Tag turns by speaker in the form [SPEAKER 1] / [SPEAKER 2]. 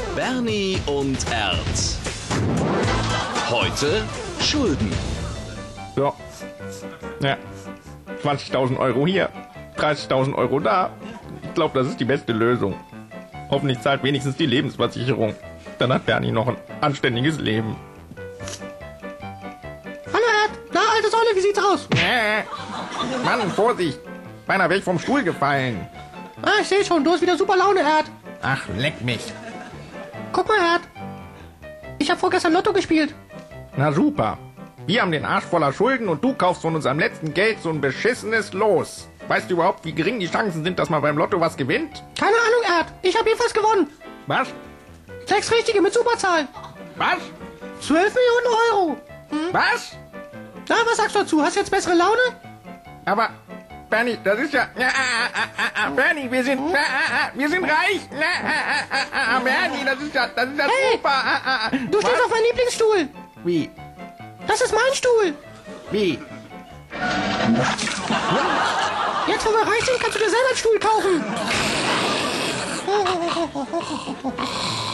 [SPEAKER 1] Bernie und Erd. Heute Schulden.
[SPEAKER 2] So. Ja. 20.000 Euro hier, 30.000 Euro da. Ich glaube, das ist die beste Lösung. Hoffentlich zahlt wenigstens die Lebensversicherung. Dann hat Bernie noch ein anständiges Leben.
[SPEAKER 3] Hallo Erd, na alte Säule, wie sieht's aus?
[SPEAKER 2] Mann, Vorsicht. Beinahe wäre ich vom Stuhl gefallen.
[SPEAKER 3] Ah, ich sehe schon, du hast wieder super Laune, Erd.
[SPEAKER 2] Ach, leck mich.
[SPEAKER 3] Guck mal, Erd. Ich habe vorgestern Lotto gespielt.
[SPEAKER 2] Na super. Wir haben den Arsch voller Schulden und du kaufst von unserem letzten Geld so ein beschissenes Los. Weißt du überhaupt, wie gering die Chancen sind, dass man beim Lotto was gewinnt?
[SPEAKER 3] Keine Ahnung, Erd. Ich habe jedenfalls gewonnen.
[SPEAKER 2] Was?
[SPEAKER 3] 6 richtige mit Superzahlen.
[SPEAKER 2] Was?
[SPEAKER 3] 12 Millionen Euro.
[SPEAKER 2] Was?
[SPEAKER 3] Na, was sagst du dazu? Hast du jetzt bessere Laune?
[SPEAKER 2] Aber, Bernie, das ist ja... Bernie, wir sind reich. Bernie, das ist ja
[SPEAKER 3] Hey,
[SPEAKER 2] super.
[SPEAKER 3] Du stehst auf meinem Lieblingsstuhl.
[SPEAKER 2] Wie?
[SPEAKER 3] Das ist mein Stuhl.
[SPEAKER 2] Wie?
[SPEAKER 3] Jetzt, wo wir reich sind, kannst du dir selber einen Stuhl kaufen.